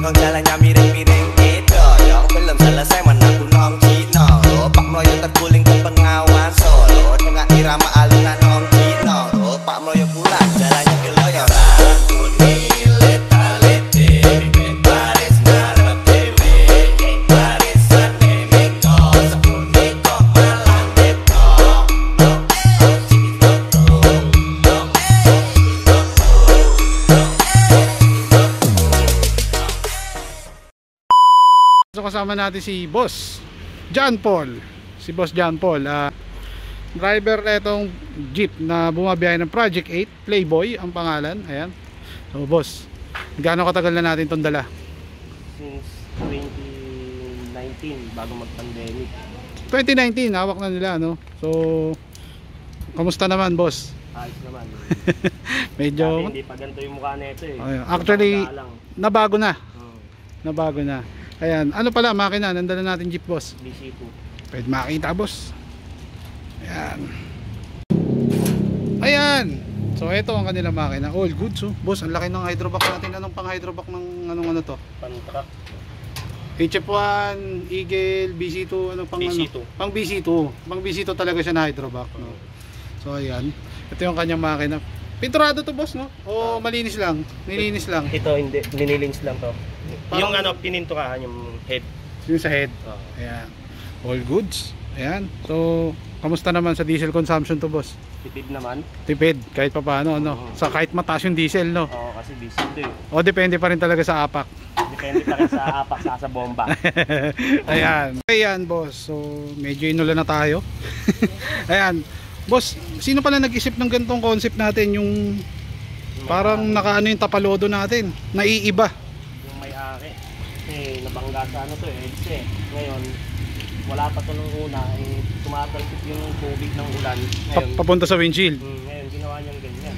kong jalannya miring-miring gitu. Yang belum selesai mana gunung Cino. Pak Mloyo terguling ke Bengawan Solo dengan irama alunan Om Cino. Pak Mloyo pulang jalannya keloyoran. So kasama natin si Boss John Paul. Si Boss John Paul, driver na itong jeep na bumabiyahe ng Project 8 Playboy ang pangalan. Ayan. So boss, gaano katagal na natin itong dala? Since 2019, bago mag-pandemic. 2019, hawak na nila, no? So, kamusta naman, boss? Ayos naman. Medyo Dati, hindi pa ganito yung mukha na ito eh. Actually, nabago na. Nabago na. Ayan, ano pala makina, nandala natin jeep, boss? BC2. Pwede makita, boss. Ayan. Ayan. So ito ang kanilang makina, all good. So boss, ang laki ng hydrovac natin. Anong pang hydrovac ng ano to? Pan-truck. HF1, Eagle, BC2, ano pang BC2. ano? Pang BC2. Pang BC2 talaga siya na hydrovac, no? So ayan. Ito yung kanyang makina. Pinturado to, boss, no? O malinis lang? Nilinis lang? Ito hindi, ninilins lang to. Parang, yung ano, pininturahan yung head. yung sa head. Ayan. All goods. Ayan. So, kamusta naman sa diesel consumption to, boss? Tipid naman. Tipid, kahit pa paano, no? Sa kahit mataas yung diesel, no? Oo, kasi BC2 eh. O depende pa rin talaga sa apak. Depende pa rin sa apak sa bomba. Ayan. Ayan, boss. So, medyo inulan na tayo. Ayan. Boss, sino pala nag-isip ng ganitong concept natin? Yung parang nakaano yung tapalodo natin. Naiiba. Yung may-ari. Kasi nabangga sa ano to eh. Kasi ngayon, wala pa to nung una. Eh, tumatalsik yung tubig ng ulan. Ngayon, Papunta sa windshield. ngayon ginawa niyang ganyan.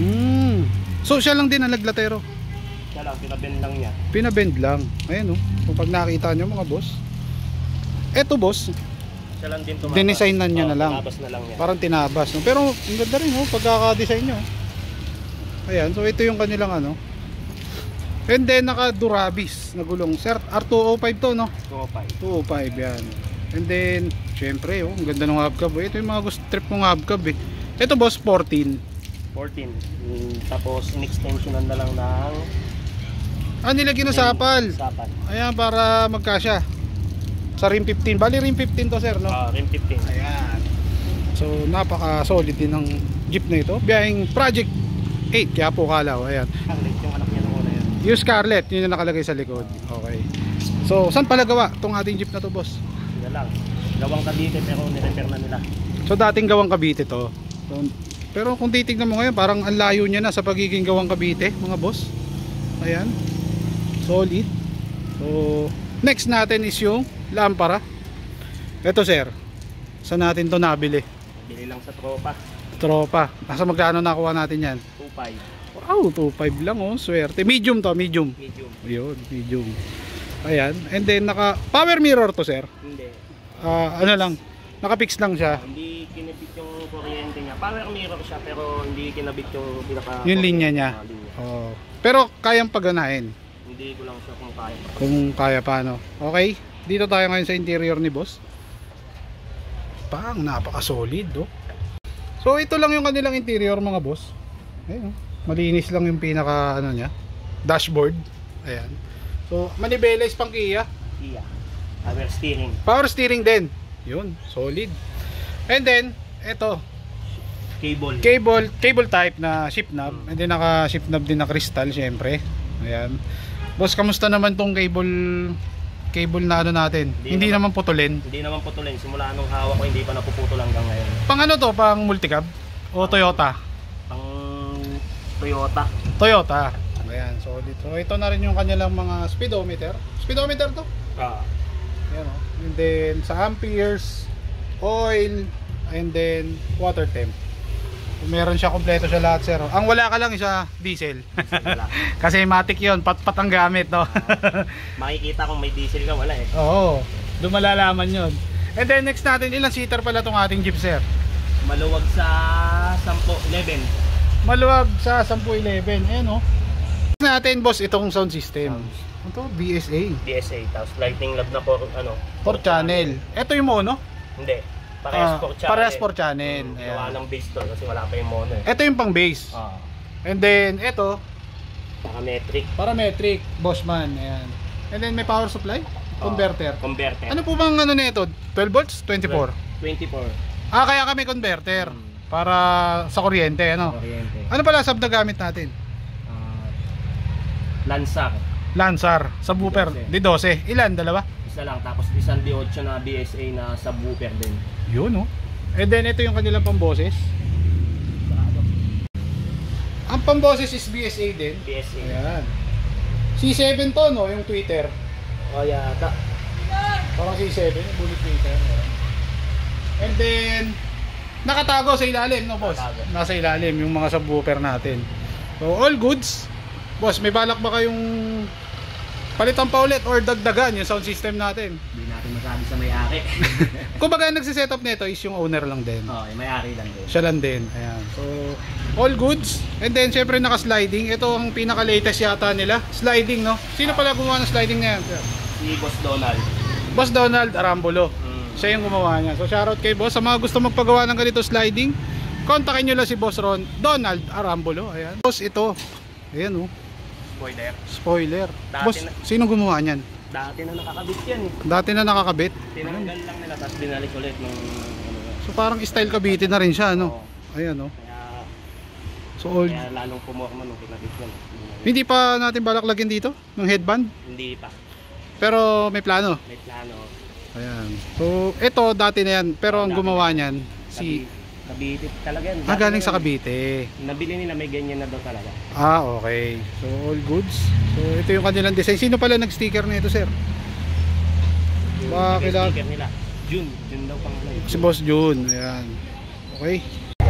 So, siya lang din ang naglatero. Siya lang, pinabend lang niya. Pinabend lang. Ayan, no? Kung pag nakita nyo, mga boss. Eto, boss. Siya lang din tumabas. Dinesignan niya na lang. Tinabas na lang niya. Parang tinabas, no? Pero ang ganda rin, no? Pagkaka-design nyo. Ayan, so ito yung kanilang ano. And then naka Durabis na gulong. Sir, R205 to, no? 205. 205 yan. And then syempre, oh, ang ganda ng hubcap. Ito yung mga gusto trip kong hubcap eh. Ito, boss, 14. 14. Tapos in-extensionan na lang ng Nilagyan ng sapal. Sapal. Ayan, para magkasya sa rim 15. Bali rim 15 to, sir, no? Rim 15. Ayan. So napaka solid din ng jeep na ito. Biyahing Project 8, kaya po Kalaw. Ayan. Scarlett, yung anak niya nung una yan. Yung Scarlett, yun yung nakalagay sa likod. Okay. So saan pala gawa itong ating jeep na to, boss? Yan lang. Gawang Cavite pero nirepair na nila. So dating gawang Cavite to. So, pero kung titignan mo ngayon, parang ang layo niya na sa pagiging gawang Cavite, mga boss. Ayan. Solid. So next natin is yung lampara. Ito, sir, saan natin to nabili? Bili lang sa tropa. Tropa. Nasa magkano nakuha natin yan? 2.5. Wow, 2.5 lang, oh. Swerte. Medium to, medium. Medium. Ayun, medium. Ayan. And then naka power mirror to, sir. Hindi. Ano lang, naka-fix lang siya. Hindi kinabit yung kuryente niya. Power mirror siya pero hindi kinabit yung pinaka Yung linya niya. linya. Oh. Pero kayang paganahin Hindi ko lang siya kung kaya. kung kaya pa, no? Okay. Dito tayo ngayon sa interior ni boss. Pang napaka-solid, oh. So ito lang yung kanilang interior, mga boss. Ayun, oh. Malinis lang yung pinaka ano niya, dashboard. Ayan. So manibela is pang Kia. Iya. Power steering. Power steering din. Yun, solid. And then ito, cable type na shift knob. And then naka shift knob din na crystal, syempre. Ayan. Boss, kamusta naman tong cable na ano natin? Hindi naman putulin. Hindi naman putulin. Simula nung hawak ko hindi pa napuputol hanggang ngayon. Pang ano to? Pang multicab? O Toyota? Pang Toyota. Toyota. Ayan, solid. So ito na rin yung kanilang mga speedometer. Speedometer to? Ayan, oh. And then sa amperes, oil, and then water temp. Meron siya, kompleto siya lahat, sir. Ang wala ka lang isa diesel. Kasi matic yun, pat-pat ang gamit, no? Makikita kung may diesel ka, wala eh. Oo, doon malalaman yun. And then next natin, ilang seater pala tong ating jeep, sir? Maluwag sa 10-11. Maluwag sa 10-11. Ayan, oh. Next natin, boss, itong sound system. Ito, BSA. DSA, tapos lightning lab na 4 channel. Ito yung mono? Hindi. Parehas 4 channel. Parehas 4 channel. Gawa ng base to kasi wala pa yung mono eh. Ito yung pang base. And then, ito, parametric, Bossman. Ayan. And then, may power supply, converter. Converter. Ano po bang ano nito? 12 volts? 24? 24. Kaya kami converter. Para sa kuryente, ano? Kuryente. Ano pala sub na gamit natin? Lancer, subwoofer, D12. Ilan? Dalawa? Isa lang, tapos isang D8 na BSA na subwoofer din. Yun, oh. And then, ito yung kanilang pamboses. Ang pamboses is BSA din. BSA. Ayan. C7 to, no? Yung tweeter. Yata. Parang C7, yung bullet tweeter. Ayan. And then, nakatago sa ilalim, no, boss? Nakatago. Nasa ilalim, yung mga subwoofer natin. So, all goods. Boss, may balak ba kayong palitan pa ulit or dagdagan yung sound system natin? Hindi natin masabi sa may-ari. Kumbaga, nagsisetup nito is yung owner lang din. Yung may-ari lang din. Siya lang din. Ayan. So, all goods. And then, syempre, naka-sliding. Ito ang pinaka-latest yata nila. Sliding, no? Sino pala gumawa ng sliding na yan? Si Boss Donald. Boss Donald Arambulo. Siya yung gumawa niya. So, shoutout kay boss. Sa mga gusto magpagawa ng ganito sliding, kontakin nyo lang si Boss Donald Arambulo. Ayan. Boss, ito. Ayan, oh. Spoiler. Boss, sino gumawa niyan? Dati na nakakabit yan eh. Dati na nakakabit? Tinanggal lang nila, tapos binalik ulit nung So, parang style Cavite na rin siya, no? Ayan, oh. Kaya, So, old. kaya lalong pumorma nung kinabit yan. Hindi pa natin balak lagyan dito? Ng headband? Hindi pa. Pero may plano. May plano. Ayan. So, ito dati na yan. Pero ang gumawa niyan, si... Cavite talaga yan. galing sa Cavite. Nabili nila, may ganyan na daw talaga. Okay. So, all goods. So, ito yung kanilang design. Sino pala nag-sticker na ito, sir? Yung sticker nila. June daw pangalan. Si Boss June. Ayan. Okay.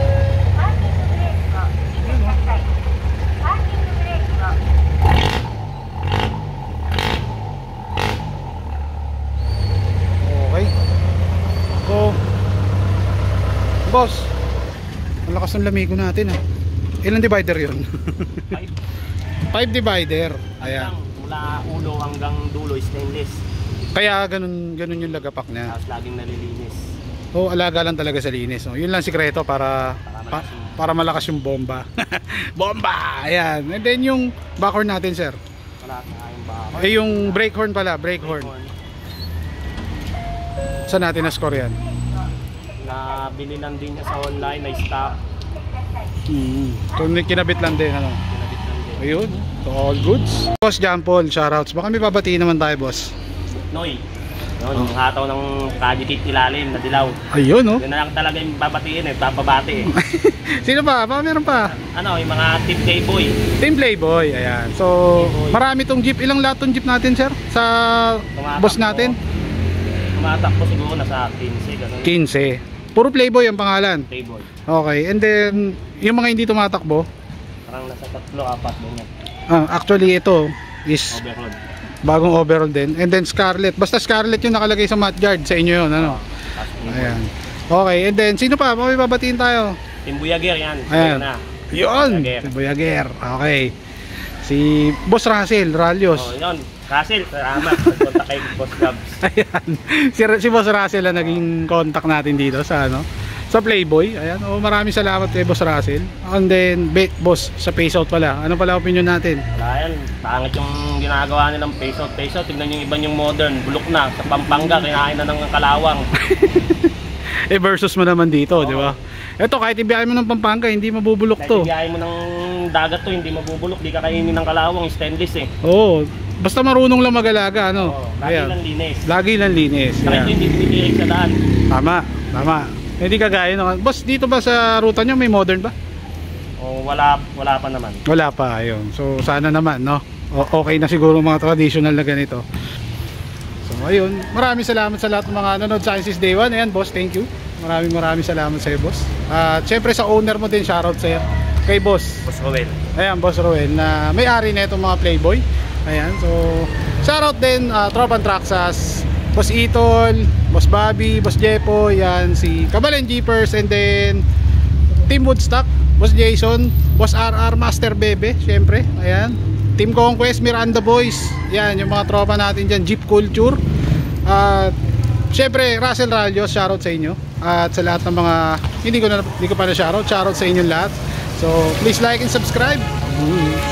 Okay. So, boss, ang lakas ng lamigo natin, ah. Ilang divider yun? 5 divider. Ayan. Mula ulo hanggang dulo stainless. Kaya ganun yung lagapak niya. Tapos laging nalilinis. So, alaga lang talaga sa linis. No? Yun lang sikreto para malakas yung bomba. Bomba! Ayan. And then yung backhorn natin, sir. Wala tayong baka. Yung brake horn pala. Brake horn. Saan natin na-score yan? Nabili lang din niya sa online. Na stock. So, kinabit lang din. Ano? Kinabit lang din. Ayun. So, all goods. Boss John Paul, shoutouts. Baka may babatiin naman tayo, boss. Noy. Yun, yung hataw ng kajikit ilalim na dilaw. Ayun, no? Yun na lang talaga yung babatiin eh, papabati eh. Sino pa? Meron pa? Yung mga Team Playboy. Team Playboy, ayan. So, Playboy. marami tong jeep. Ilang lahat tong jeep natin, sir? Sa boss natin? Tumatakbo siguro nasa 15, ganun. 15. Puro Playboy ang pangalan. Playboy. Okay, and then, yung mga hindi tumatakbo, Parang nasa 3-4 din yan. actually ito is Overload. bagong overall din. And then Scarlett. Basta Scarlett yung nakalagay sa mat guard. Sa inyo yun, ano? Ayan. Okay, and then, sino pa? May babatiin tayo. Team Buyager yan. Ayan. Yun! Buyager. Si Buyager. Okay. Si Boss Russell, Ralios. Yun. Russell, salamat. Nagpunta kay Boss Gabs. Ayan. Si Boss Russell ang naging contact natin dito sa sa Playboy. Ayan. Maraming salamat kay Boss Russell. And then, boss, sa Pace Out pala. Ano pala opinion natin? Wala yan. Pangit yung ginagawa nilang face out. Tignan yung iba yung modern. Bulok na. Sa Pampanga, kinain na ng kalawang. Versus mo naman dito, di ba? Ito, kahit ibiyahin mo ng Pampanga, hindi mabubulok to. Kahit ibiyahin mo ng dagat to, hindi mabubulok. Di ka kainin ng kalawang. Stainless eh. Oo. Basta marunong lang mag-alaga, ano? Lagi lang linis. Lagi lang linis. Kahit hindi pinitirik sa daan. Tama. Hindi kagaya nung... Boss, dito ba sa ruta nyo may modern ba? Wala pa naman. Wala pa, ayun. So, sana naman, no? Okay na siguro mga traditional na ganito. So, ayun. Maraming salamat sa lahat ng mga nanonood sa akin since day one. Ayan, boss, thank you. Maraming salamat sa'yo, boss. At syempre sa owner mo din, shoutout sa'yo. Kay boss. Boss Roel. Ayan, Boss Roel, na may-ari na itong mga Playboy. Ayan, so shoutout din, Tropan Traxas, Boss Itol, Boss Bobby, Boss Jepo, yan, si Kabalen Jeepers, and then Team Woodstock, Boss Jason, Boss RR, Master Bebe, syempre, ayan, Team Conquest, Miranda Boys. Yan, yung mga tropa natin dyan, Jeep Culture. At syempre, Russell Rallios, shoutout sa inyo. At sa lahat ng mga, hindi ko pa na shoutout sa inyo lahat. So, please like and subscribe.